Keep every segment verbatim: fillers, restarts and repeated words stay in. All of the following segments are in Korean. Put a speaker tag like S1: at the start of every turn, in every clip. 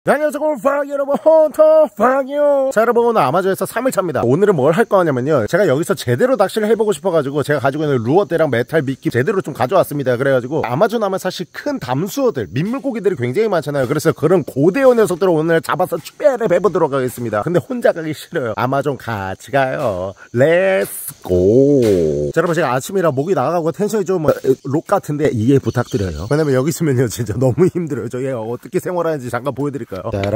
S1: 안녕하세요 팡 여러분, 헌터 팡이요. 자 여러분, 오늘 아마존에서 삼 일차입니다 오늘은 뭘 할 거냐면요, 제가 여기서 제대로 낚시를 해보고 싶어가지고 제가 가지고 있는 루어대랑 메탈 미끼 제대로 좀 가져왔습니다. 그래가지고 아마존 하면 사실 큰 담수어들, 민물고기들이 굉장히 많잖아요. 그래서 그런 고대어 녀석들을 오늘 잡아서 추배를 해보도록 하겠습니다. 근데 혼자 가기 싫어요. 아마존 같이 가요. 렛츠고. 자 여러분, 제가 아침이라 목이 나가고 텐션이 좀 록 같은데 이해 부탁드려요. 왜냐면 여기 있으면요 진짜 너무 힘들어요. 저 얘가 어떻게 생활하는지 잠깐 보여드릴게요.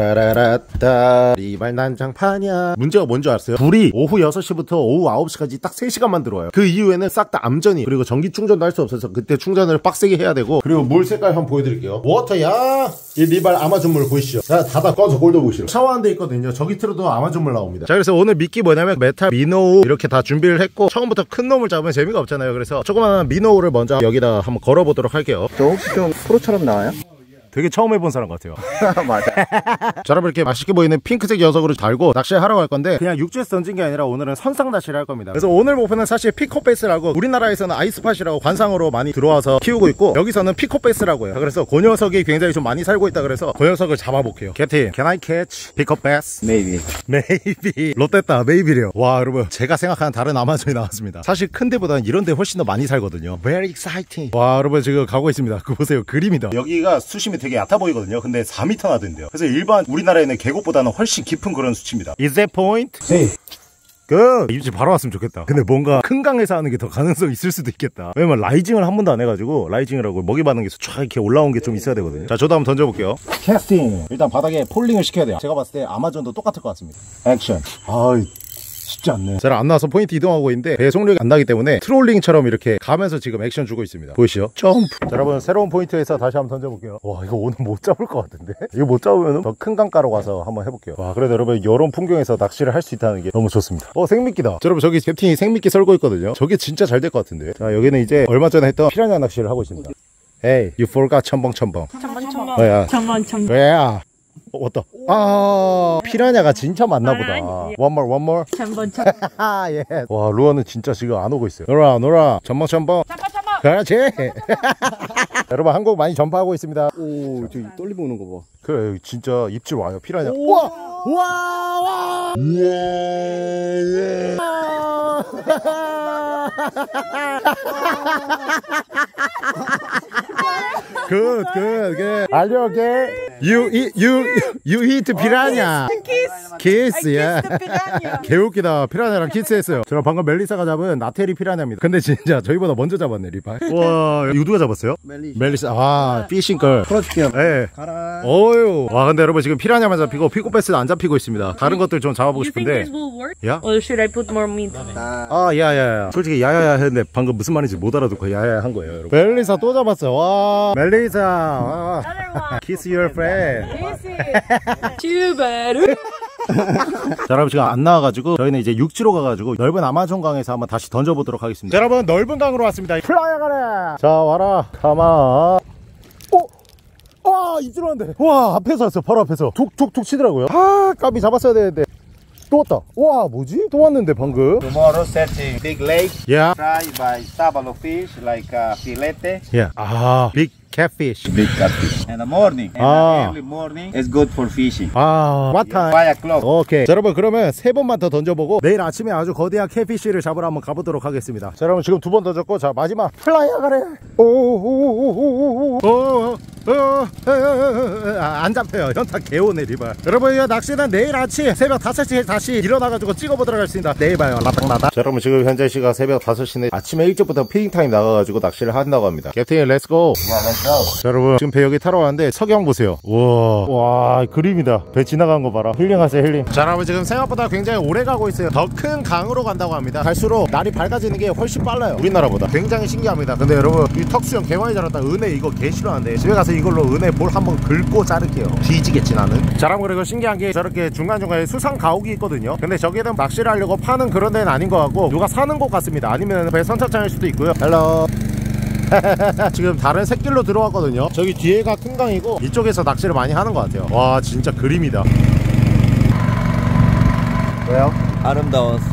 S1: 따라라라따 리발 난장판이야. 문제가 뭔지 알았어요? 불이 오후 여섯 시부터 오후 아홉 시까지 딱 세 시간만 들어와요. 그 이후에는 싹 다 암전이, 그리고 전기 충전도 할 수 없어서 그때 충전을 빡세게 해야 되고, 그리고 물 색깔 한번 보여드릴게요. 워터야. 이 리발 아마존 물 보이시죠? 자 닫아 꺼서 골드 보시죠. 샤워하는 데 있거든요. 저기 틀어도 아마존 물 나옵니다. 자 그래서 오늘 미끼 뭐냐면 메탈 미노우 이렇게 다 준비를 했고, 처음부터 큰 놈을 잡으면 재미가 없잖아요. 그래서 조그마한 미노우를 먼저 여기다 한번 걸어보도록 할게요.
S2: 저 혹시 좀 프로처럼 나와요?
S1: 되게 처음 해본 사람 같아요.
S2: 맞아.
S1: 자 여러분, 이렇게 맛있게 보이는 핑크색 녀석으로 달고 낚시를 하러 갈 건데, 그냥 육지에서 던진 게 아니라 오늘은 선상 낚시를 할 겁니다. 그래서 오늘 목표는 사실 피코베스라고, 우리나라에서는 아이스팟이라고 관상으로 많이 들어와서 키우고 있고, 여기서는 피코베스라고 해요. 그래서 그 녀석이 굉장히 좀 많이 살고 있다. 그래서 그 녀석을 잡아볼게요. 캡틴, can I catch 피코베스?
S2: Maybe.
S1: Maybe. 롯데다 메이비래요. 와 여러분, 제가 생각하는 다른 아마존이 나왔습니다. 사실 큰 데보다는 이런 데 훨씬 더 많이 살거든요. Very exciting. 와 여러분, 지금 가고 있습니다. 그거 보세요, 그림이다. 여기가 수심이 되게 얕아 보이거든요. 근데 사 미터나 된대요. 그래서 일반 우리나라에는 계곡보다는 훨씬 깊은 그런 수치입니다. Is that point? 네. 그 입질 바로 왔으면 좋겠다. 근데 뭔가 큰 강에서 하는 게 더 가능성이 있을 수도 있겠다. 왜냐면 라이징을 한 번도 안 해가지고, 라이징이라고 먹이 반응에서 쫙 이렇게 올라온 게 좀 있어야 되거든요. 자 저도 한번 던져볼게요. 캐스팅. 일단 바닥에 폴링을 시켜야 돼요. 제가 봤을 때 아마존도 똑같을 것 같습니다. 액션. 아이 쉽지 않네. 잘 안 나와서 포인트 이동하고 있는데 배송력이 안 나기 때문에 트롤링처럼 이렇게 가면서 지금 액션 주고 있습니다. 보이시죠? 점프. 자 여러분, 새로운 포인트에서 다시 한번 던져볼게요. 와 이거 오늘 못 잡을 것 같은데? 이거 못 잡으면 더 큰 강가로 가서 한번 해볼게요. 와 그래도 여러분, 이런 풍경에서 낚시를 할 수 있다는 게 너무 좋습니다. 어 생미끼다. 자, 여러분 저기 캡틴이 생미끼 썰고 있거든요. 저게 진짜 잘 될 것 같은데. 자 여기는 이제 얼마 전에 했던 피라냐 낚시를 하고 있습니다. Hey, you forgot 첨벙 첨벙.
S3: 첨벙 첨벙.
S1: 뭐야?
S3: 첨벙 첨벙.
S1: 왜야? 어, 왔다. 아, 피라냐가 진짜 많나보다. One more, one more.
S3: 첨벙 첨벙.
S1: 아, 예. 와, 루아는 진짜 지금 안 오고 있어요. 노라, 노라. 첨벙, 첨벙.
S3: 첨벙 첨벙.
S1: 그렇지. 여러분, 한국 많이 전파하고 있습니다.
S2: 오, 저기 떨리고 오는 거 봐.
S1: 그래, 진짜 입질 와요, 피라냐. 우와! 우와! 와! 예! Good, good, good. Are you okay? You eat, you, you eat piranha.
S3: Kiss.
S1: Kiss, yeah.
S3: piranha.
S1: 개웃기다. 피라냐랑 키스했어요. 제가 방금 멜리사가 잡은 나테리 피라냐입니다. 근데 진짜 저희보다 먼저 잡았네, 리파. 와, 이거 누가 잡았어요?
S2: 멜리사.
S1: 멜리사. 아, 피싱걸.
S2: 풀어줄게요.
S1: 네.
S2: 가라.
S1: 어유. 와, 근데 여러분 지금 피라냐만 잡히고 피코베스는 안 잡히고 있습니다. 다른 것들 좀 잡아보고
S3: You think
S1: 싶은데.
S3: this will work?
S1: 야?
S3: Or should I put more meat on it?
S2: 나
S1: 아, 야야야. 솔직히 야야야 했는데 방금 무슨 말인지 못 알아듣고 야야야 한 거예요, 여러분. 멜리사 또 잡았어. 와, 멜리사. 와.
S3: Another one.
S1: Kiss your friend.
S3: This is too bad.
S1: 자 여러분, 지금 안 나와가지고 저희는 이제 육지로 가가지고 넓은 아마존 강에서 한번 다시 던져보도록 하겠습니다. 자, 여러분, 넓은 강으로 왔습니다. 플라이어 가래. 자 와라. 가만. 오! 와 입질 왔는데. 와 앞에서 왔어. 바로 앞에서 툭툭툭 치더라고요. 아 까비, 잡았어야 되는데. 또 왔다. 와 뭐지? 또 왔는데 방금.
S2: Tomorrow setting big lake.
S1: 야.
S2: Fry by sabalo fish like uh, filete.
S1: 야. 아 빅 catfish.
S2: Big catfish. In the morning. In
S1: Ah.
S2: the early morning is good for fishing.
S1: 아 what time?
S2: five o'clock.
S1: 오케이. 자 여러분, 그러면 세 번만 더 던져보고 내일 아침에 아주 거대한 캐피쉬를 잡으러 한번 가보도록 하겠습니다. 자 여러분, 지금 두 번 던졌고, 자 마지막 플라이어 가래. 오오오오오오오. 안 잡혀요. 현타 개오네, 리발. 여러분, 이 낚시는 내일 아침 새벽 다섯 시에 다시 일어나가지고 찍어보도록 하겠습니다. 내일 봐요. 라닥라닥. 자 여러분, 지금 현재 시각 새벽 다섯 시네. 아침에 일찍부터 피딩타임 나가가지고 낚시를 한다고 합니다. 캡틴 렛츠고. 자 여러분, 지금 배 여기 타러 왔는데 석영 보세요. 우와, 와 그림이다. 배 지나간 거 봐라. 힐링하세요, 힐링. 자 여러분, 지금 생각보다 굉장히 오래 가고 있어요. 더 큰 강으로 간다고 합니다. 갈수록 날이 밝아지는 게 훨씬 빨라요, 우리나라보다. 굉장히 신기합니다. 근데 여러분, 이 턱수염 개 많이 자랐다. 은혜 이거 개 싫어하는데 집에 가서 이걸로 은혜 볼 한번 긁고 자를게요. 뒤지겠지 나는. 자 여러분, 그리고 신기한 게 저렇게 중간중간에 수상 가옥이 있거든요. 근데 저기는 낚시를 하려고 파는 그런 데는 아닌 것 같고, 누가 사는 곳 같습니다. 아니면 배 선착장일 수도 있고요. 헬로. 지금 다른 샛길로 들어왔거든요. 저기 뒤에가 큰 강이고 이쪽에서 낚시를 많이 하는 것 같아요. 와 진짜 그림이다.
S2: 왜요? 아름다웠어.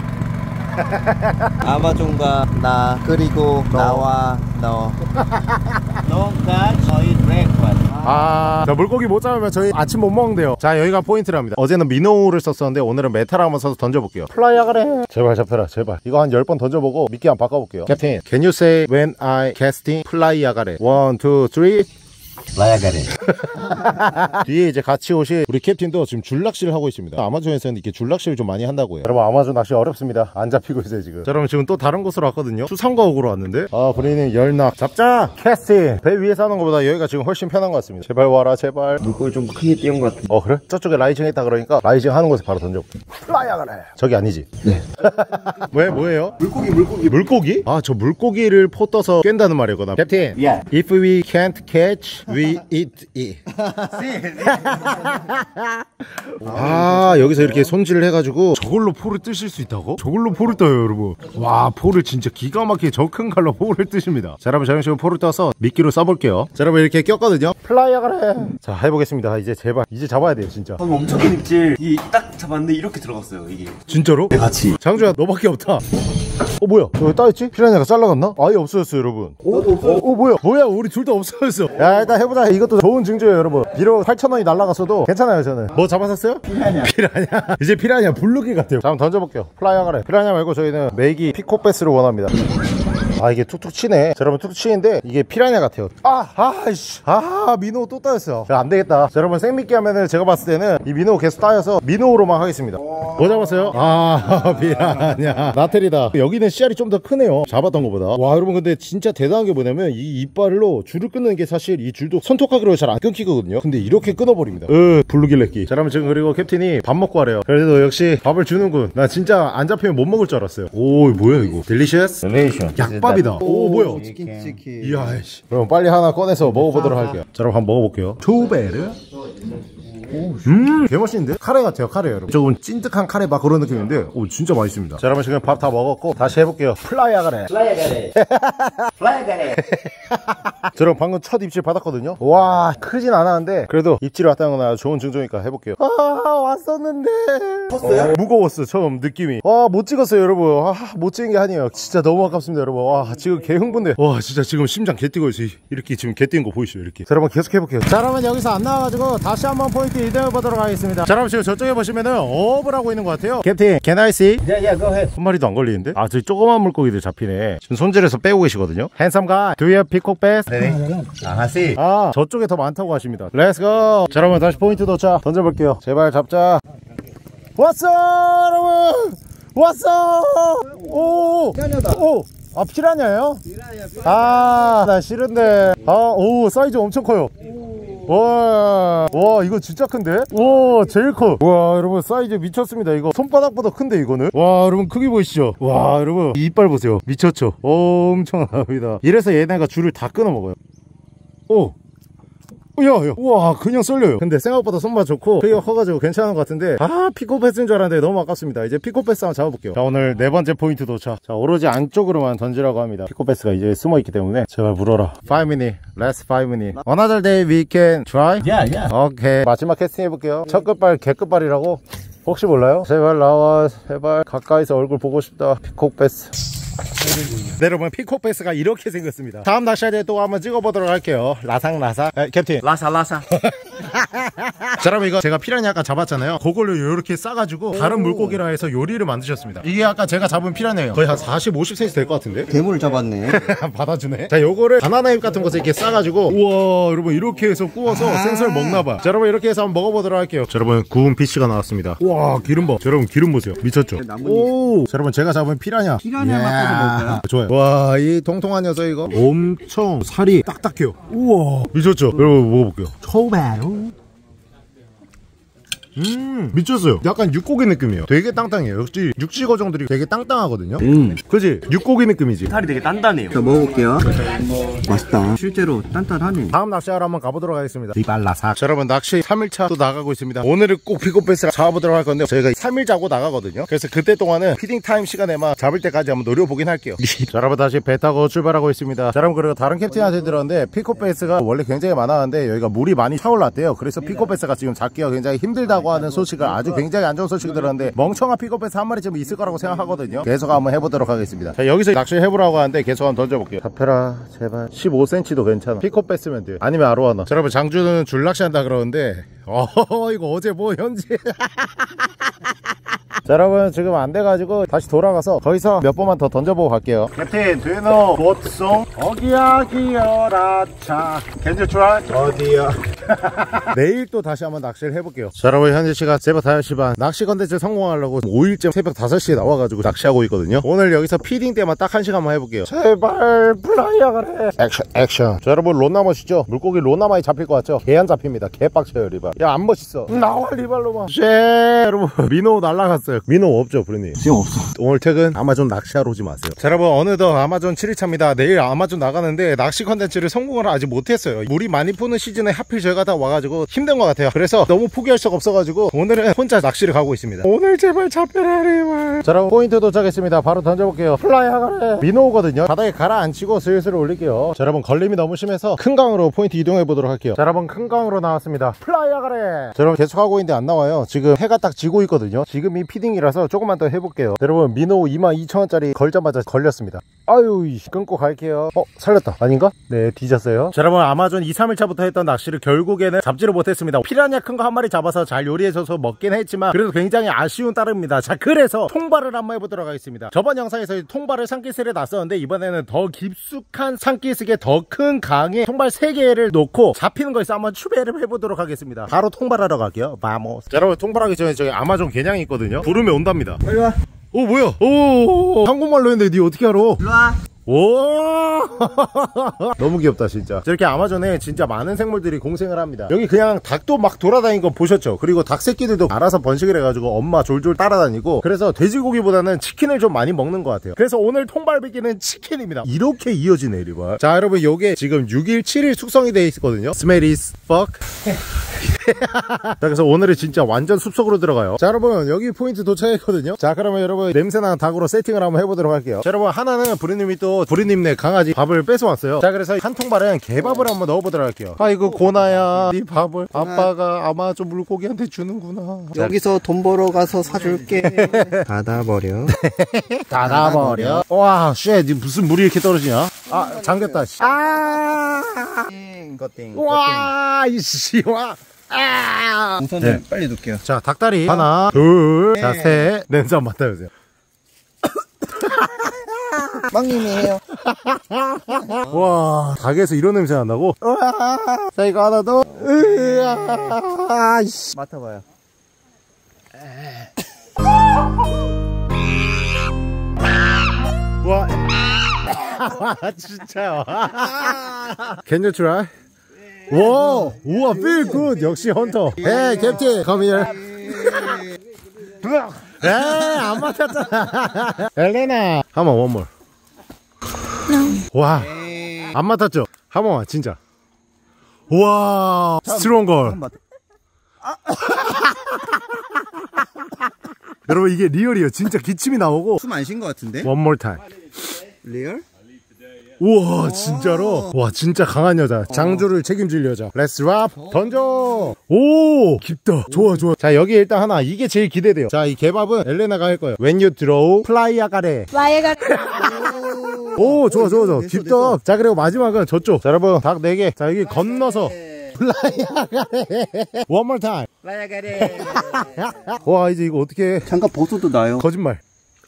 S2: 아마존과 나 그리고 나와 너. Don't catch or eat breakfast.
S1: 아, 자, 물고기 못 잡으면 저희 아침 못 먹는데요. 자, 여기가 포인트랍니다. 어제는 미노우를 썼었는데 오늘은 메탈 한번 써서 던져볼게요. 플라이야 그래. 제발 잡혀라, 제발. 이거 한 열 번 던져보고 미끼 한번 바꿔볼게요. 캡틴, can you say when I casting 플라이야 가래? 원, 투, 쓰리.
S2: 플라야가래.
S1: 뒤에 이제 같이 오실 우리 캡틴도 지금 줄낚시를 하고 있습니다. 아마존에서는 이렇게 줄낚시를 좀 많이 한다고 해요. 여러분, 아마존 낚시 어렵습니다. 안 잡히고 있어요 지금. 자, 여러분, 지금 또 다른 곳으로 왔거든요. 수상과옥으로 왔는데, 아, 브레이님 열낙 잡자. 캐스팅. 배 위에서 하는 것보다 여기가 지금 훨씬 편한 것 같습니다. 제발 와라, 제발.
S2: 물고기 좀 크게 띄운 것 같아.
S1: 어, 그래? 저쪽에 라이징 했다 그러니까 라이징 하는 곳에 바로 던져볼게. 플라이야 그래. 저기 아니지?
S2: 네.
S1: 왜, 뭐예요?
S2: 물고기 물고기.
S1: 물고기? 아, 저 물고기를 포 떠서 깬다는 말이거든. 캡틴.
S2: Yeah.
S1: If we can't catch, we eat it. 아, 여기서 이렇게 손질을 해가지고 저걸로 포를 뜨실 수 있다고? 저걸로 포를 떠요, 여러분. 와, 포를 진짜 기가 막히게 저 큰 칼로 포를 뜨십니다. 자, 여러분, 저런 식으로 포를 떠서 미끼로 써볼게요. 자, 여러분, 이렇게 꼈거든요. 플라이야 그래. 자, 해보겠습니다. 이제 제발, 이제 잡아야 돼요, 진짜.
S2: 방금 엄청 큰 입질. 이 딱 잡았는데 이렇게 들어갔어요 이게.
S1: 진짜로?
S2: 네, 같이.
S1: 장주야, 너밖에 없다. 어, 뭐야? 저기 따있지? 피라냐가 잘라갔나? 아예 없어졌어요, 여러분. 어, 어, 어, 뭐야? 뭐야? 우리 둘 다 없어졌어. 야, 일단 해보자. 이것도 좋은 증조예요, 여러분. 비록 팔천 원이 날라갔어도 괜찮아요, 저는. 뭐 잡았었어요? 피라냐. 피라냐. 이제 피라냐 블루기 같아요. 자, 한번 던져볼게요. 플라이야 가래. 피라냐 말고 저희는 메기 피코베스를 원합니다. 아, 이게 툭툭 치네. 자, 여러분, 툭툭 치는데 이게 피라냐 같아요. 아, 아이씨. 아, 민호 또 따였어요. 야, 안 되겠다. 자, 여러분, 생미끼 하면은 제가 봤을 때는 이 민호 계속 따여서 민호로만 하겠습니다. 뭐 잡았어요? 아, 피라냐. 나텔이다. 여기는 씨알이 좀 더 크네요, 잡았던 것보다. 와, 여러분, 근데 진짜 대단한 게 뭐냐면 이 이빨로 줄을 끊는 게 사실 이 줄도 손톱하기로 잘 안 끊기거든요. 근데 이렇게 끊어버립니다. 으, 블루길래끼. 자, 여러분, 지금 그리고 캡틴이 밥 먹고 하래요. 그래도 역시 밥을 주는군. 나 진짜 안 잡히면 못 먹을 줄 알았어요. 오, 뭐야 이거? 딜리셔스?
S2: 릴레이션.
S1: 약밥이다. 오, 뭐야?
S2: 치킨 치킨.
S1: 이야, 씨. 그럼 빨리 하나 꺼내서 먹어보도록 할게요. 자, 여러분, 한번 먹어볼게요. 투베르. 음, 개맛있는데? 카레 같아요, 카레, 여러분. 조금 찐득한 카레 막 그런 느낌인데, 오, 진짜 맛있습니다. 자, 여러분, 지금 밥 다 먹었고 다시 해볼게요. 플라이야 가래.
S2: 플라야 가래. 플라야 가래.
S1: 자, 여러분, 방금 첫 입질 받았거든요. 와, 크진 않았는데 그래도 입질이 왔다는 건 아주 좋은 증조니까 해볼게요. 아, 왔었는데 컸어요? 무거웠어, 처음 느낌이. 와, 못 찍었어요, 여러분. 아, 못 찍은 게 아니에요. 진짜 너무 아깝습니다, 여러분. 와, 지금 개 흥분돼. 와, 진짜 지금 심장 개 뛰고 있어요. 이렇게 지금 개 뛰는 거 보이시죠, 이렇게. 자, 여러분, 계속 해볼게요. 자, 여러분, 여기서 안 나와가지고 다시 한번 포인트 이동해 보도록 하겠습니다. 자, 여러분, 지금 저쪽에 보시면은 어업을 하고 있는 것 같아요. 캡틴, can I see?
S2: Yeah, yeah, go ahead.
S1: 한 마리도 안 걸리는데? 아, 저기 조그만 물고기들 잡히네. 지금 손질해서 빼고 계시거든요. Handsome guy, do you have peacock bass?
S2: 네. 아하씨.
S1: 아, 저쪽에 더 많다고 하십니다. Let's go. 자, 여러분, 다시 포인트 도착. 던져볼게요. 제발 잡자. 왔어, 여러분. 왔어. 오. 오. 아, 피라냐요? 아, 나 싫은데. 아, 오, 사이즈 엄청 커요. 와, 와, 이거 진짜 큰데? 와, 제일 커. 와, 여러분, 사이즈 미쳤습니다. 이거 손바닥보다 큰데, 이거는? 와, 여러분, 크기 보이시죠? 와, 여러분, 이 이빨 보세요. 미쳤죠? 엄청납니다. 이래서 얘네가 줄을 다 끊어 먹어요. 오. 야, 야, 우와, 그냥 썰려요. 근데 생각보다 손맛 좋고 크기가 커가지고 괜찮은 것 같은데, 아, 피코패스인 줄 알았는데 너무 아깝습니다. 이제 피코패스 한번 잡아볼게요. 자, 오늘 네 번째 포인트 도착. 자, 오로지 안쪽으로만 던지라고 합니다. 피코패스가 이제 숨어있기 때문에 제발 물어라. five minutes, last five minutes. Another day we can try?
S2: Yeah, yeah.
S1: 오케이, 마지막 캐스팅 해볼게요. 첫 끝발 개끝발이라고? 혹시 몰라요? 제발 나와, 제발 가까이서 얼굴 보고 싶다. 피코패스. 네, 여러분, 피코패스가 이렇게 생겼습니다. 다음 낚시할 때 또 한번 찍어보도록 할게요. 라상라상. 에, 캡틴.
S2: 라사 라사.
S1: 자, 여러분, 이거 제가 피라냐 아까 잡았잖아요. 그걸로 이렇게 싸가지고 다른 물고기라 해서 요리를 만드셨습니다. 이게 아까 제가 잡은 피라냐예요. 거의 한 사십, 오십 센티미터 될 것 같은데?
S2: 괴물을 잡았네.
S1: 받아주네. 자, 요거를 바나나 잎 같은 것에 이렇게 싸가지고, 우와, 여러분, 이렇게 해서 구워서
S2: 아
S1: 생선을 먹나봐. 자, 여러분, 이렇게 해서 한번 먹어보도록 할게요. 자, 여러분, 구운 피쉬가 나왔습니다. 우와, 기름 봐. 자, 여러분, 기름 보세요. 미쳤죠? 오. 자, 여러분, 제가 잡은 피라냐.
S2: 피라냐 맛까지 먹을까요?
S1: 좋아요. 와, 이 통통한 녀석 이거 엄청 살이 딱딱해요. 우와, 미쳤죠? 여러분, 먹어볼게요. 초바로. 음, 미쳤어요. 약간 육고기 느낌이에요. 되게 땅땅해요. 역시 육지거정들이 되게 땅땅하거든요. 음, 그치? 육고기 느낌이지.
S2: 살이 되게 단단해요. 자, 먹어볼게요. 맛있다. 실제로 단단하네.
S1: 다음 낚시하러 한번 가보도록 하겠습니다. 리발라삭. 자, 여러분, 낚시 삼 일차 또 나가고 있습니다. 오늘은 꼭 피코패스 잡아보도록 할 건데, 저희가 삼 일 자고 나가거든요. 그래서 그때 동안은 피딩 타임 시간에만 잡을 때까지 한번 노려보긴 할게요. 자, 여러분, 다시 배 타고 출발하고 있습니다. 자, 여러분, 그리고 다른 캡틴한테 들었는데 피코패스가 원래 굉장히 많았는데 여기가 물이 많이 차올랐대요. 그래서 피코패스가 지금 잡기가 굉장히 힘들다고 나온다고 하는 소식을 아주 굉장히 안 좋은 소식이 들었는데 멍청한 픽업에서 한 마리쯤 있을 거라고 생각하거든요. 계속 한번 해보도록 하겠습니다. 자, 여기서 낚시 해보라고 하는데 계속 한번 던져볼게요. 잡혀라 제발. 십오 센티미터도 괜찮아. 픽업 뺐으면 돼요. 아니면 아로하나. 자, 여러분 장주는 줄낚시 한다 그러는데 어 이거 어제 뭐 현지 자, 여러분 지금 안 돼가지고 다시 돌아가서 거기서 몇 번만 더 던져보고 갈게요. 캡틴, do you know what song? 어기야 기어라 차 Can you try? 어디야 내일 또 다시 한번 낚시를 해볼게요. 자, 여러분 현재 시간 새벽 다섯 시 반. 낚시 컨텐츠 성공하려고 오 일째 새벽 다섯 시에 나와가지고 낚시하고 있거든요. 오늘 여기서 피딩 때만 딱 한 시간만 해볼게요. 제발 플라이야 그래. 액션 액션. 자, 여러분 롯나 멋있죠? 물고기 롯나 많이 잡힐 것 같죠? 개 안 잡힙니다. 개 빡쳐요 리발. 야 안 멋있어. 나와 리발로만. 쉐 여러분 민호 날라갔어요. 민호 없죠 브루님?
S2: 지금 없어.
S1: 오늘 퇴근 아마존 낚시하러 오지 마세요. 자, 여러분 어느덧 아마존 칠 일차입니다. 내일 아마존 나가는데 낚시 컨텐츠를 성공을 아직 못했어요. 물이 많이 푸는 시즌에 하필 저희가 다 와가지고 힘든 것 같아요. 그래서 너무 포기할 수가 없어가지고 오늘은 혼자 낚시를 가고 있습니다. 오늘 제발 잡혀라 리발. 자, 여러분 포인트 도착했습니다. 바로 던져볼게요. 플라이 하가래. 민호거든요. 바닥에 가라앉히고 슬슬 올릴게요. 자, 여러분 걸림이 너무 심해서 큰 강으로 포인트 이동해 보도록 할게요. 자, 여러분 큰 강으로 나왔습니다. 플라이 하가래. 자, 여러분 계속 하고 있는데 안 나와요. 지금 해가 딱 지고 있거든요. 지금이 피딩이라서 조금만 더 해볼게요. 여러분 민호 이만 이천 원짜리 걸자마자 걸렸습니다. 아유 끊고 갈게요. 어 살렸다 아닌가? 네 뒤졌어요. 자, 여러분 아마존 이 삼 일차부터 했던 낚시를 결국에는 잡지를 못했습니다. 피라냐 큰 거 한 마리 잡아서 잘 요리해줘서 먹긴 했지만 그래도 굉장히 아쉬운 따름입니다. 자, 그래서 통발을 한번 해보도록 하겠습니다. 저번 영상에서 통발을 산기슭에 놨었는데 이번에는 더 깊숙한 산기슭에 더 큰 강에 통발 세 개를 놓고 잡히는 거에서 한번 추배를 해보도록 하겠습니다. 바로 통발하러 갈게요. 바모스. 자, 여러분 통발하기 전에 저기 아마존 개냥이 있거든요. 부르면 온답니다.
S2: 빨리 와.
S1: 오 뭐야? 오 한국말로 했는데 니 어떻게 알아?
S2: 일로 와.
S1: 오 너무 귀엽다 진짜. 저렇게 아마존에 진짜 많은 생물들이 공생을 합니다. 여기 그냥 닭도 막 돌아다니는 거 보셨죠? 그리고 닭 새끼들도 알아서 번식을 해가지고 엄마 졸졸 따라다니고 그래서 돼지고기보다는 치킨을 좀 많이 먹는 것 같아요. 그래서 오늘 통발비기는 치킨입니다. 이렇게 이어지네 리발. 자, 여러분 요게 지금 육 일 칠 일 숙성이 되어 있거든요. Smell is fuck. 자, 그래서 오늘은 진짜 완전 숲속으로 들어가요. 자, 여러분 여기 포인트 도착했거든요. 자, 그러면 여러분 냄새나는 닭으로 세팅을 한번 해보도록 할게요. 자, 여러분 하나는 부리님이 또 부리님네 강아지 밥을 뺏어왔어요. 자, 그래서 한 통발은 개밥을 한번 넣어보도록 할게요. 아이고 고나야 네 밥을 아빠가 아마존 물고기한테 주는구나.
S2: 여기서 돈 벌어 가서 사줄게. 닫아버려.
S1: 닫아버려. 와 쉣 무슨 물이 이렇게 떨어지냐. 아 잠겼다. 아
S2: 띵거띵.
S1: 와 이씨 와. 아
S2: 우선
S1: 네.
S2: 빨리 놓을게요.
S1: 자, 닭다리 하나 둘 자 셋 냄새 한번 맡아보세요.
S2: 빵님이에요.
S1: 와 닭에서 이런 냄새 난다고? 자, 이거 하나 더. 으아 이씨.
S2: 맡아봐요.
S1: 와 진짜요. Can you try? 와 우와 feel good. 역시 헌터. Hey 캡틴 come here. 에이 안 맡았잖아. 엘레나 한번 one more. 와 안 맡았죠? 한 번만 진짜. 와 스트롱 걸. 여러분 이게 리얼이에요. 진짜 기침이 나오고.
S2: 숨 안 쉰 것 같은데?
S1: One more time.
S2: 리얼?
S1: 우와 진짜로. 와 진짜 강한 여자. 장주를 책임질 여자. Let's rap. 던져. 오 깊다. 좋아 좋아. 자, 여기 일단 하나. 이게 제일 기대돼요. 자, 이 개밥은 엘레나가 할 거예요. When you throw fly 아가래. 오 좋아 좋아 좋아. 깊다. 자, 그리고 마지막은 저쪽. 자, 여러분 닭 네 개. 자, 여기 건너서 fly 아가래. One more time.
S2: fly 아가래.
S1: 와 이제 이거 어떻게 해.
S2: 잠깐 벗어도 나요.
S1: 거짓말.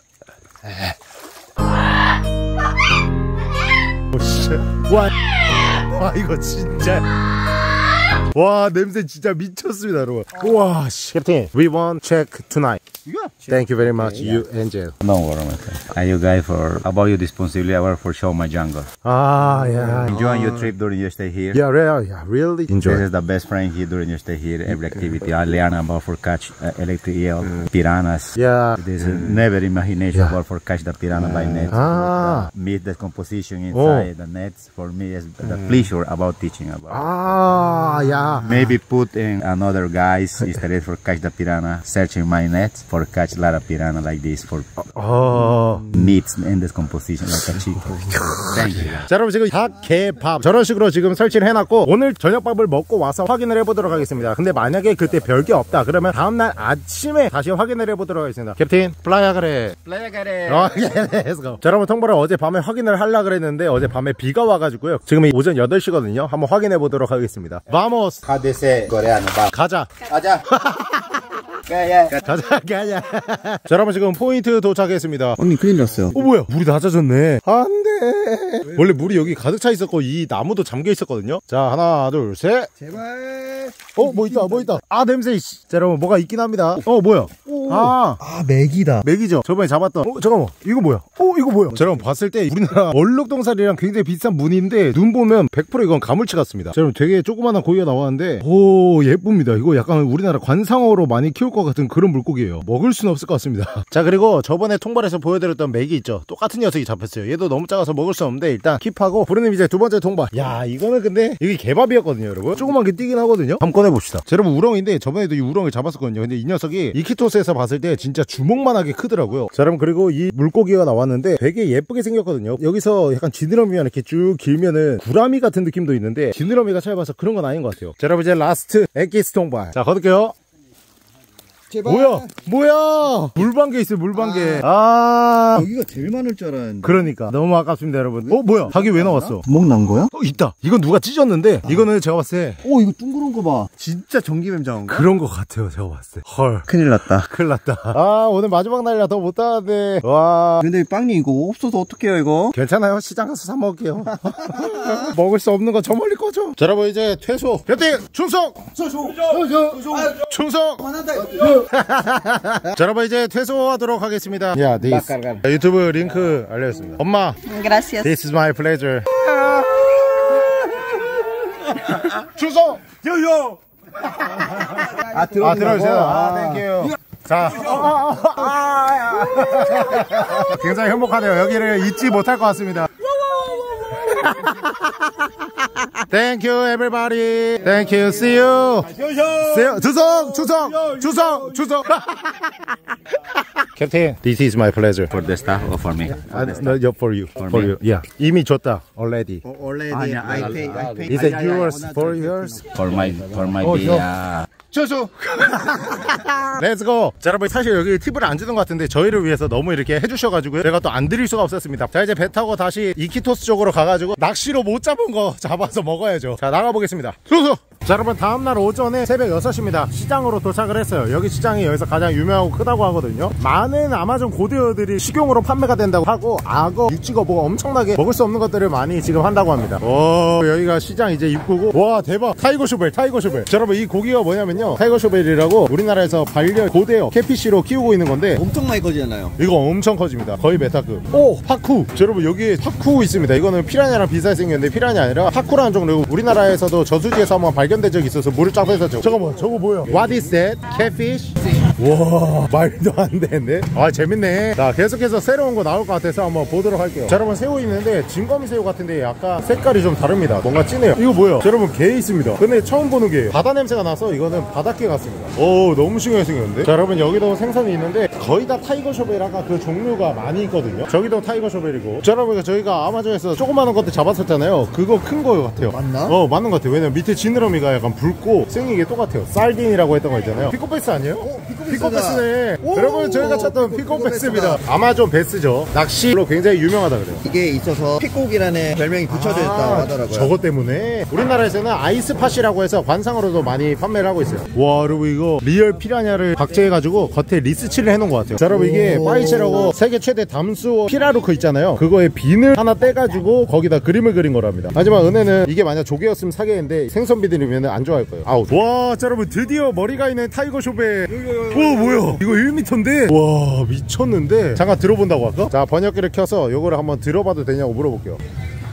S1: 오, 씨. 와, 와, 이거 진짜. 와, 냄새 진짜 미쳤습니다, 여러분. 와, 씨. 캡틴, we want check tonight. Thank you very much, you angel.
S4: No worry, my friend. I you guys for about your responsibility. I work for Show My Jungle.
S1: Ah, yeah.
S4: Enjoy your trip during your stay here.
S1: Yeah, really, yeah, really enjoy.
S4: This is the best friend here during your stay here. Every activity. I learn about for catch uh, electric eel, piranhas.
S1: Yeah.
S4: This is never imagination
S1: Yeah.
S4: about for catch the piranha by net.
S1: Ah.
S4: The meat decomposition inside the nets for me is the pleasure about teaching about.
S1: Ah, yeah. Ah.
S4: Maybe put in another guys instead for catch the piranha, searching my net for catch a lot of piranha like this for
S1: 어.
S4: meats and decomposition like a chicken. Thank you.
S1: 자, 여러분 지금 닭, 개, 밥 저런 식으로 지금 설치를 해놨고 오늘 저녁밥을 먹고 와서 확인을 해보도록 하겠습니다. 근데 만약에 그때 별게 없다 그러면 다음날 아침에 다시 확인을 해보도록 하겠습니다. 캡틴 플라야 그래.
S4: Playa care.
S1: 어, let's go. 자, 여러분 통보를 어제 밤에 확인을 하려고 그랬는데 어제 밤에 비가 와가지고요. 지금 오전 여덟 시거든요. 한번 확인해 보도록 하겠습니다. Vamos.
S4: Cadê coreano? Va.
S1: 가자.
S4: Allá. Kaya.
S1: 가자, 가자. 자, 여러분 지금 포인트 도착했습니다.
S2: 언니 큰일 났어요.
S1: 어, 뭐야? 물이 낮아졌네. 안 돼. 원래 물이 여기 가득 차 있었고 이 나무도 잠겨 있었거든요. 자, 하나, 둘, 셋.
S2: 제발.
S1: 어, 뭐 있다, 뭐 있다. 아, 냄새. 이씨. 자, 여러분 뭐가 있긴 합니다. 어, 뭐야? 아,
S2: 아, 맥이다.
S1: 맥이죠. 저번에 잡았던. 어, 잠깐만. 이거 뭐야? 어, 이거 뭐야? 자, 여러분 봤을 때 우리나라 얼룩동살이랑 굉장히 비슷한 무늬인데 눈 보면 백 퍼센트 이건 가물치 같습니다. 자, 여러분 되게 조그마한 고기가 나왔는데 오, 예쁩니다. 이거 약간 우리나라 관상어로 많이 키울 것 같은 그런 물고기예요. 먹을 수는 없을 것 같습니다. 자, 그리고 저번에 통발에서 보여드렸던 맥이 있죠. 똑같은 녀석이 잡혔어요. 얘도 너무 작아서 먹을 수 없는데 일단 킵하고 부르님 이제 두 번째 통발. 야, 이거는 근데 이게 개밥이었거든요, 여러분. 조그만 게 뛰긴 하거든요. 한번 꺼내봅시다. 자, 여러분 우렁인데 저번에도 이 우렁을 잡았었거든요. 근데 이 녀석이 이키토스에서 봤을 때 진짜 주먹만하게 크더라고요. 자, 여러분 그리고 이 물고기가 나왔는데 되게 예쁘게 생겼거든요. 여기서 약간 지느러미가 이렇게 쭉 길면은 구라미 같은 느낌도 있는데 지느러미가 짧아서 그런 건 아닌 것 같아요. 자, 여러분 이제 라스트 엑기스 통발. 자, 거둘게요.
S2: 제발.
S1: 뭐야? 뭐야? 물방개 있어요, 물방개. 아,
S2: 여기가 제일 많을 줄 알았는데.
S1: 그러니까 너무 아깝습니다, 여러분. 어, 뭐야? 닭이 왜 나왔어?
S2: 구멍 난 거야?
S1: 어, 있다. 이건 누가 찢었는데 이거는 제가 봤을 때
S2: 오, 이거 둥그런 거 봐. 진짜 전기뱀 잡은 거?
S1: 그런 것 같아요, 제가 봤을 때. 헐,
S2: 큰일 났다.
S1: 큰일 났다. 아, 오늘 마지막 날이라 더 못 따는데. 와,
S2: 근데 빵님 이거 없어서 어떡해요 이거?
S1: 괜찮아요. 시장 가서 사 먹을게요. 먹을 수 없는 거 저 멀리 꺼줘. 자, 여러분 이제 퇴소. 뼈대 충성. 충성. 충성. 자, 여러분 이제 퇴소하도록 하겠습니다. 야, this. 유튜브 링크 알려줬습니다. 엄마,
S3: Gracias.
S1: this is my pleasure. 충성. 요요.
S2: 아,
S1: 아, 들어주세요. 아, 땡큐. 자, 굉장히 행복하네요. 여기를 잊지 못할 것 같습니다. Thank you, everybody. Thank you. See you. See you. 주성, 주성, 주성, 주성. Captain, this is my pleasure.
S4: For the staff or for me?
S1: Uh, no, for you. For,
S4: me?
S1: you. Yeah. 이미 줬다. Already.
S2: Already
S4: 아, 야,
S2: I
S4: 아,
S2: pay,
S4: 아,
S2: I pay.
S1: Is it yours? For yours?
S4: For my for my
S1: Oh,
S4: be,
S1: sure.
S4: uh,
S1: 주수. Let's go. 자, 여러분 사실 여기 팁을 안 주는 것 같은데 저희를 위해서 너무 이렇게 해주셔가지고 제가 또 안 드릴 수가 없었습니다. 자, 이제 배 타고 다시 이키토스 쪽으로 가가지고 낚시로 못 잡은 거 잡아서 먹어야죠. 자, 나가보겠습니다. 주수. 자, 여러분 다음날 오전에 새벽 여섯 시입니다. 시장으로 도착을 했어요. 여기 시장이 여기서 가장 유명하고 크다고 하거든요. 많은 아마존 고대어들이 식용으로 판매가 된다고 하고 악어, 육지거 뭐 엄청나게 먹을 수 없는 것들을 많이 지금 한다고 합니다. 오, 여기가 시장 이제 입구고. 와, 대박. 타이거 쇼벨, 타이거 쇼벨. 자, 여러분 이 고기가 뭐냐면요, 타이거 쇼벨이라고 우리나라에서 반려 고대어 캐피시로 키우고 있는 건데
S2: 엄청 많이 커지잖아요.
S1: 이거 엄청 커집니다. 거의 메타급. 오, 파쿠. 자, 여러분 여기에 파쿠 있습니다. 이거는 피라냐랑 비슷하게 생겼는데 피라냐 아니라 파쿠라는 종류고 우리나라에서도 저수지에서 한번 발견된 적이 있어서 물을 쫙 뺏었죠. 잠깐만, 저거 뭐야? What is that? Catfish? 와, 말도 안 되네. 아, 재밌네. 자, 계속해서 새로운 거 나올 것 같아서 한번 보도록 할게요. 자, 여러분 새우 있는데 진검 새우 같은데 약간 색깔이 좀 다릅니다. 뭔가 진해요. 이거 뭐야? 자, 여러분 게 있습니다. 근데 처음 보는 게예요. 바다 냄새가 나서 이거는 바닷게 같습니다. 오, 너무 신기하게 생겼는데. 자, 여러분 여기도 생선이 있는데 거의 다 타이거 쇼벨이라가 그 종류가 많이 있거든요. 저기도 타이거 쇼벨이고. 자, 여러분 저희가 아마존에서 조그마한 것들 잡았었잖아요. 그거 큰 거 같아요.
S2: 맞나?
S1: 어, 맞는 것 같아요. 왜냐면 밑에 지느러미가 약간 붉고 생긴 게 똑같아요. 살딘이라고 했던 거 있잖아요. 피코베스 아니에요? 어, 피코베스네. 여러분 저희가 찾던 피코베스입니다. 아마존 베스죠. 낚시로 굉장히 유명하다 그래요.
S2: 이게 있어서 픽곡이라는 별명이 붙여져 있다고 하더라고요.
S1: 저것 때문에 우리나라에서는 아이스팟이라고 해서 관상으로도 많이 판매를 하고 있어요. 와, 여러분 이거 리얼 피라냐를 박제해가지고 겉에 리스칠을 해놓은 것 같아요. 자, 여러분 이게 파이체라고 세계 최대 담수어 피라루크 있잖아요. 그거에 비늘 하나 떼가지고 거기다 그림을 그린 거랍니다. 하지만 은혜는 이게 만약 조개였으면 사겠는데 생선비들이면 안 좋아할 거예요. 아우. 와, 자, 여러분 드디어 머리가 있는 타이거 쇼벨. 와, 뭐야 이거 일 미터인데 와, 미쳤는데. 잠깐 들어본다고 할까? 자, 번역기를 켜서 요거를 한번 들어봐도 되냐고 물어볼게요.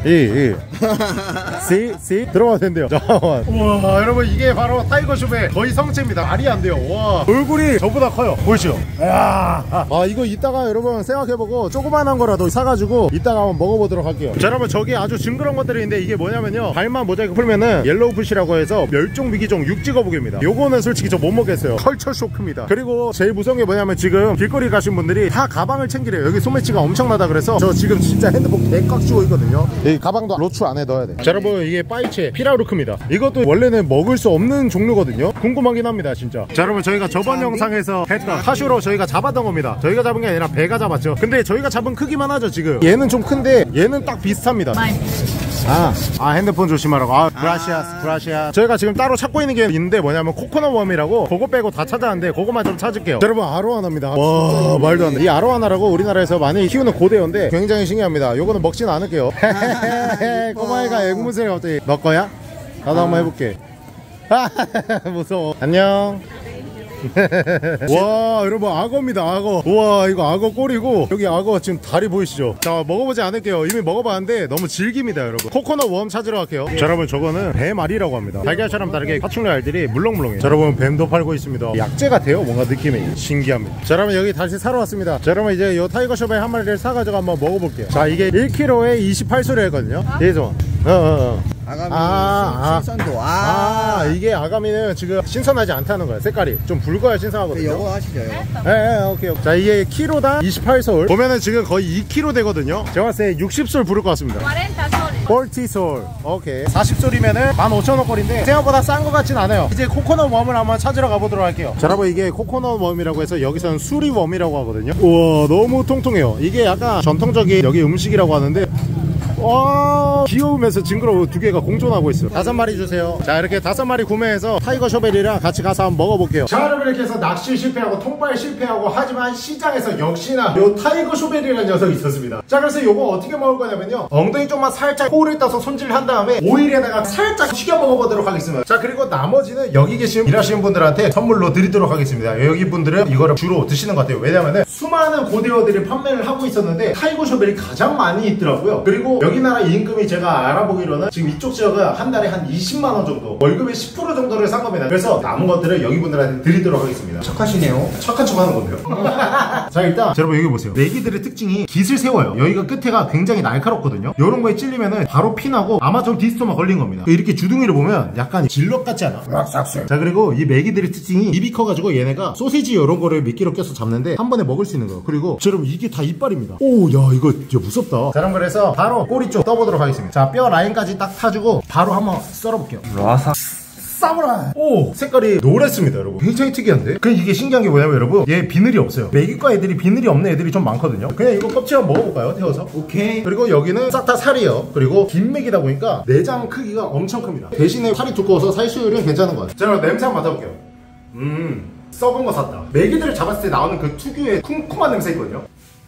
S1: 이, 이. C, C. 들어가도 된대요. 잠깐만. 우와, 여러분, 이게 바로 타이거숍의 거의 성체입니다. 말이 안 돼요. 와, 얼굴이 저보다 커요. 보이시죠? 야, 아, 이거 이따가 여러분 생각해보고 조그만한 거라도 사가지고 이따가 한번 먹어보도록 할게요. 자, 여러분, 저기 아주 징그러운 것들이 있는데 이게 뭐냐면요. 발만 모자이크 풀면은 옐로우풋이라고 해서 멸종 위기종 육지거북입니다. 요거는 솔직히 저 못 먹겠어요. 컬처 쇼크입니다. 그리고 제일 무서운 게 뭐냐면 지금 길거리 가신 분들이 다 가방을 챙기래요. 여기 소매치가 엄청나다 그래서 저 지금 진짜 핸드폰 개꽉 쥐고 있거든요. 이 가방도 로추 안에 넣어야 돼. 자, 여러분, 이게 파이체 피라루크입니다. 이것도 원래는 먹을 수 없는 종류거든요. 궁금하긴 합니다, 진짜. 자, 여러분, 저희가 저번 영상에서 했던 카슈로 저희가 잡았던 겁니다. 저희가 잡은 게 아니라 배가 잡았죠. 근데 저희가 잡은 크기만 하죠, 지금. 얘는 좀 큰데 얘는 딱 비슷합니다. 아, 아 핸드폰 조심하라고. 아, 브라시아스, 브라시아. 저희가 지금 따로 찾고 있는 게 있는데 뭐냐면 코코넛 웜이라고 그거 빼고 다 찾았는데 그거만 좀 찾을게요. 자, 여러분, 아로하나입니다. 와, 말도 안 돼. 이 아로하나라고 우리나라에서 많이 키우는 고대어인데 굉장히 신기합니다. 요거는 먹진 않을게요. 꼬마애가 앵무새를 갑자기 너 거야? 나도 한번 해볼게. 무서워. 안녕. 와, 여러분, 악어입니다. 악어. 우와, 이거 악어 꼬리고 여기 악어 지금 다리 보이시죠? 자, 먹어보지 않을게요. 이미 먹어봤는데 너무 질깁니다, 여러분. 코코넛 웜 찾으러 갈게요. 자, 여러분, 저거는 뱀알이라고 합니다. 달걀처럼 다르게 파충류 알들이 물렁물렁해요. 자, 여러분, 뱀도 팔고 있습니다. 약재 같아요. 뭔가 느낌이 신기합니다. 자, 여러분, 여기 다시 사러 왔습니다. 자, 여러분, 이제 요 타이거숍에 한 마리를 사가지고 한번 먹어볼게요. 자, 이게 일 킬로그램에 이십팔 소리였거든요. 예전. 어, 어, 어.
S2: 아가미
S1: 아,
S2: 신선도. 아,
S1: 아, 이게 아가미는 지금 신선하지 않다는 거예요. 색깔이 좀 붉어야 신선하거든요.
S2: 요거 하시죠. 요거.
S1: 예, 예, 오케이, 오케이. 자, 이게 키로당 이십팔 솔. 보면은 지금 거의 이 킬로그램 되거든요. 제가 봤을 때 육십 솔 부를 것 같습니다. 사십 솔. 오케이. 사십 솔이면은 만 오천 원거리인데 생각보다 싼 것 같진 않아요. 이제 코코넛 웜을 한번 찾으러 가보도록 할게요. 자, 여러분, 이게 코코넛 웜이라고 해서 여기서는 수리 웜이라고 하거든요. 우와, 너무 통통해요. 이게 약간 전통적인 여기 음식이라고 하는데 와, 귀여우면서 징그러워. 두 개가 공존하고 있어요. 다섯 마리 주세요. 자, 이렇게 다섯 마리 구매해서 타이거 셔벨이랑 같이 가서 한번 먹어볼게요. 자, 여러분, 이렇게 해서 낚시 실패하고 통발 실패하고 하지만 시장에서 역시나 요 타이거 셔벨이라는 녀석이 있었습니다. 자, 그래서 요거 어떻게 먹을 거냐면요, 엉덩이 쪽만 살짝 코를 떠서 손질한 다음에 오일에다가 살짝 튀겨 먹어보도록 하겠습니다. 자, 그리고 나머지는 여기 계신 일하시는 분들한테 선물로 드리도록 하겠습니다. 여기 분들은 이거를 주로 드시는 것 같아요. 왜냐면은 수많은 고대어들이 판매를 하고 있었는데 타이거 셔벨이 가장 많이 있더라고요. 그리고 여기나라 임금이 제가 알아보기로는 지금 이쪽 지역은 한 달에 한 이십만 원 정도, 월급의 십 퍼센트 정도를 산 겁니다. 그래서 남은 것들을 여기 분들한테 드리도록 하겠습니다.
S2: 착하시네요.
S1: 착한 척 하는 건데요. 자, 일단 자, 여러분, 여기 보세요. 메기들의 특징이 깃을 세워요. 여기가 끝에가 굉장히 날카롭거든요. 이런 거에 찔리면은 바로 피나고 아마존 디스토마 걸린 겁니다. 이렇게 주둥이를 보면 약간 질럿 같지 않아? 자, 그리고 이 메기들의 특징이 입이 커가지고 얘네가 소시지 이런 거를 미끼로 껴서 잡는데 한 번에 먹을 수 있는 거예요. 그리고 자, 여러분, 이게 다 이빨입니다. 오, 야, 이거 진짜 무섭다. 자, 그럼 그래서 바로 꼬리 쪽 떠보도록 하겠습니다. 자, 뼈 라인까지 딱 타주고 바로 한번 썰어볼게요.
S2: 라사.
S1: 사무라이. 오, 색깔이 노랬습니다, 여러분. 굉장히 특이한데? 그냥 이게 신기한 게 뭐냐면 여러분, 얘 비늘이 없어요. 메기과 애들이 비늘이 없는 애들이 좀 많거든요. 그냥 이거 껍질 한번 먹어볼까요? 태워서.
S2: 오케이.
S1: 그리고 여기는 싹 다 살이에요. 그리고 긴 메기다 보니까 내장 크기가 엄청 큽니다. 대신에 살이 두꺼워서 살수율은 괜찮은 것 같아요. 자, 그럼 냄새 한번 맡아볼게요. 음, 썩은 거 샀다. 메기들을 잡았을 때 나오는 그 특유의 쿰쿰한 냄새 있거든요.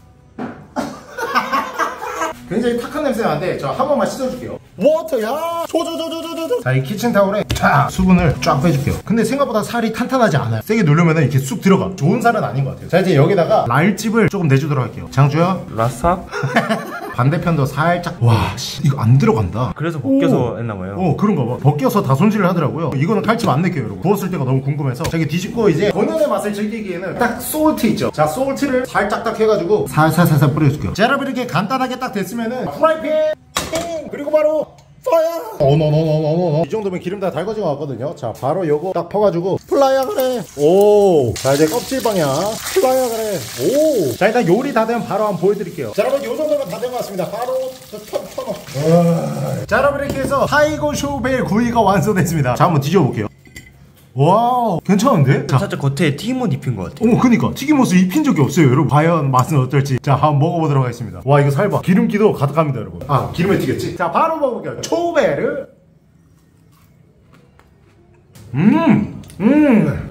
S1: 굉장히 탁한 냄새가 나는데 저 한 번만 씻어줄게요. 워터야. 조조조조조조. 자, 이 키친타올에 쫙 수분을 쫙 빼줄게요. 근데 생각보다 살이 탄탄하지 않아요. 세게 누르면 이렇게 쑥 들어가. 좋은 살은 아닌 것 같아요. 자, 이제 여기다가 랄집을 조금 내주도록 할게요. 장주야.
S2: 라사?
S1: 반대편도 살짝. 와, 씨, 이거 안 들어간다.
S2: 그래서 벗겨서 했나봐요.
S1: 어, 그런가 봐. 벗겨서 다 손질을 하더라고요. 이거는 칼집 안 느껴요, 여러분. 부었을 때가 너무 궁금해서 저기 뒤집고 이제 본연의 맛을 즐기기에는 딱 소울트 있죠. 자, 소울트를 살짝 딱 해가지고 살살살살 뿌려줄게요. 자, 여러분, 이렇게 간단하게 딱 됐으면은 프라이팬 그리고 바로 파야. 어너너너너너. 이 정도면 기름 다 달궈진 것 같거든요. 자, 바로 요거 딱 퍼가지고 플라야 그래. 오. 자, 이제 껍질 방향 플라야 그래. 오. 자, 일단 요리 다 되면 바로 한번 보여드릴게요. 자, 여러분, 요 정도면 다 된 것 같습니다. 바로 펴. 자, 여러분, 이렇게 해서 타이거 셔벨 구이가 완성됐습니다. 자, 한번 뒤져볼게요. 와우, 괜찮은데? 자,
S2: 살짝 겉에 튀김옷 입힌 것 같아요.
S1: 어머, 그니까 튀김옷을 입힌 적이 없어요, 여러분. 과연 맛은 어떨지. 자, 한번 먹어보도록 하겠습니다. 와, 이거 살봐. 기름기도 가득합니다, 여러분. 아, 기름에 튀겼지? 자, 바로 먹어볼게요. 초베르. 음, 음.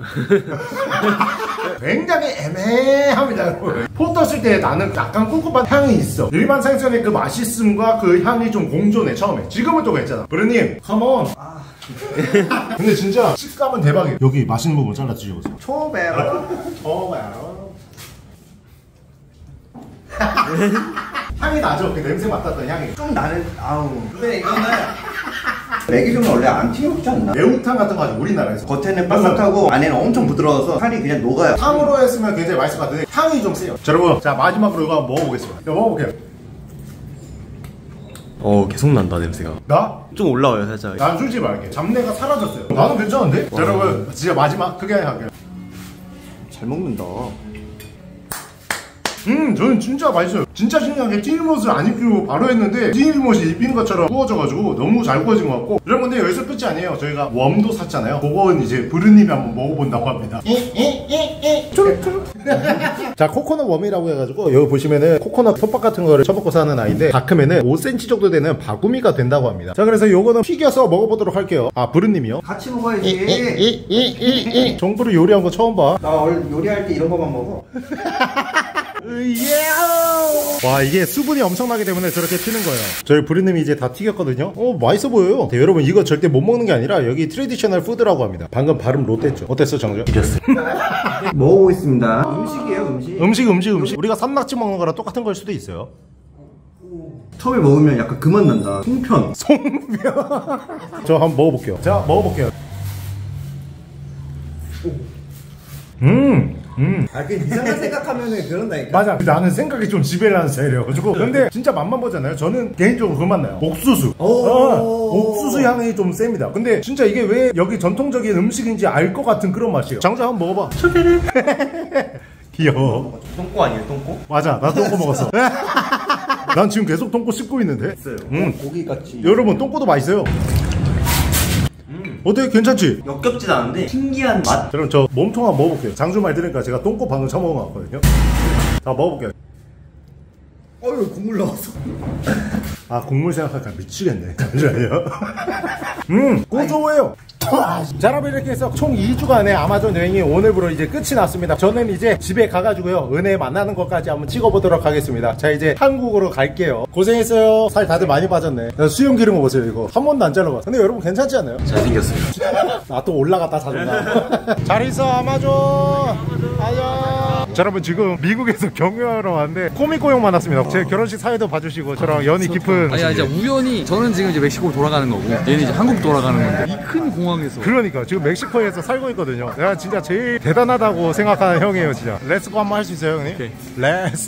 S1: 굉장히 애매합니다, 여러분. 포 떴을 때 나는 약간 꿉꿉한 향이 있어. 일반 생선의 그 맛있음과 그 향이 좀 공존해, 처음에. 지금은 또 괜찮아. 브루님, 컴온. 아. 근데 진짜 식감은 대박이에요. 여기 맛있는 부분 잘라 드셔보세요. 초베로. 초베로. 향이 나죠? 그 냄새 맡았던 향이.
S2: 좀 나는 아우. 근데 이거는 메기존은 원래 안 튀겨먹지 않나?
S1: 매운탕 같은 거 하죠 우리나라에서.
S2: 겉에는 바삭하고 안에는 엄청 부드러워서 살이 그냥 녹아요.
S1: 탕으로 했으면 굉장히 맛있을 것 같은데 향이 좀 세요. 자, 여러분, 자 마지막으로 이거 한번 먹어보겠습니다. 이거 먹어볼게요.
S5: 어 계속 난다 냄새가.
S1: 나?
S5: 좀 올라와요 살짝.
S1: 난 솔직히 말할게. 잡내가 사라졌어요. 나는 괜찮은데? 자, 여러분 진짜 마지막 크게 할게요.
S2: 잘 먹는다.
S1: 음 저는 진짜 맛있어요. 진짜 신기한 게 튀김옷을 안 입히고 바로 했는데 튀김옷이 입힌 것처럼 구워져가지고 너무 잘 구워진 것 같고. 여러분 근데 여기서 끝이 아니에요. 저희가 웜도 샀잖아요. 그건 이제 브루님이 한번 먹어본다고 합니다. 자, 코코넛 웜이라고 해가지고 여기 보시면은 코코넛 톱밥 같은 거를 쳐먹고 사는 아이인데 다 크면은 오 센티미터 정도 되는 바구미가 된다고 합니다. 자, 그래서 요거는 튀겨서 먹어보도록 할게요. 아, 브루님이요?
S2: 같이 먹어야지.
S1: 정부를 요리한 거 처음 봐.
S2: 나 원래 요리할 때 이런 거만 먹어.
S1: 와, 이게 수분이 엄청나기 때문에 저렇게 튀는 거예요. 저희 브루님이 이제 다 튀겼거든요. 어, 맛있어 보여요. 네, 여러분 이거 절대 못 먹는 게 아니라 여기 트레디셔널 푸드라고 합니다. 방금 발음 롯됐죠? 어땠어, 정준? 이겼어요.
S2: 먹어보고 있습니다. 음식이에요, 음식.
S1: 음식 음식 음식 우리가 산낙지 먹는 거랑 똑같은 걸 수도 있어요.
S2: 처음에 먹으면 약간 그 맛 난다. 송편.
S1: 송편. 저 한번 먹어볼게요. 자, 먹어볼게요. 음, 음.
S2: 아, 그 이상한 생각하면은 그런다니까.
S1: 맞아. 나는 생각이 좀 지배를 하는 스타일이어가지고. 근데 진짜 맛만 보잖아요. 저는 개인적으로 그 맛 나요. 옥수수. 어, 옥수수 향이 좀 셉니다. 근데 진짜 이게 왜 여기 전통적인 음식인지 알 것 같은 그런 맛이에요. 장자 한번 먹어봐. 귀여워.
S5: 똥꼬 아니에요 똥꼬?
S1: 맞아. 나 똥꼬 먹었어. 난 지금 계속 똥꼬 씹고 있는데.
S2: 음. 고기 같이.
S1: 여러분, 똥꼬도 맛있어요. 어때? 괜찮지?
S5: 역겹진 않은데 신기한 맛?
S1: 그럼 저 몸통 한번 먹어볼게요. 장주 말 들으니까 제가 똥꼬 방금 처먹은 것 같거든요. 자, 먹어볼게요.
S2: 어휴, 국물 나왔어.
S1: 아, 국물 생각하니까 미치겠네. 잠시만요. 음, 고소해요. 자, 여러분 이렇게 해서 총 이 주간의 아마존 여행이 오늘부로 이제 끝이 났습니다. 저는 이제 집에 가가지고요 은혜 만나는 것까지 한번 찍어보도록 하겠습니다. 자, 이제 한국으로 갈게요. 고생했어요. 살 다들 많이 빠졌네. 수염 기른 거 보세요. 이거 한 번도 안 잘라봤어. 근데 여러분 괜찮지 않아요?
S5: 잘생겼어요.
S1: 아, 또 올라갔다 자존감. 잘 있어 아마존. 안녕. 자, 여러분 지금 미국에서 경유하러 왔는데 코미코 형 만났습니다. 제 결혼식 사회도 봐주시고 저랑 연이 깊은.
S6: 아니, 아니, 이제 우연히 저는 지금 이제 멕시코로 돌아가는 거고 얘는 이제 한국 돌아가는 건데 이 큰 공항에서.
S1: 그러니까 지금 멕시코에서 살고 있거든요. 내가 진짜 제일 대단하다고 생각하는 형이에요. 진짜 렛츠고 한번 할 수 있어요, 형님?
S6: 오케이.
S1: 렛츠.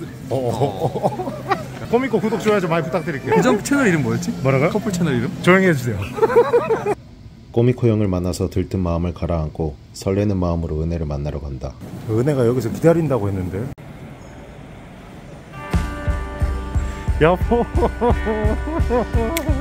S1: 코미코 구독 좋아요 좀 많이 부탁드릴게요.
S6: 고정 채널 이름 뭐였지?
S1: 뭐라고요?
S6: 커플 채널 이름?
S1: 조용히 해주세요.
S7: 꼬미코 형을 만나서 들뜬 마음을 가라앉고 설레는 마음으로 은혜를 만나러 간다.
S1: 은혜가 여기서 기다린다고 했는데. 여보.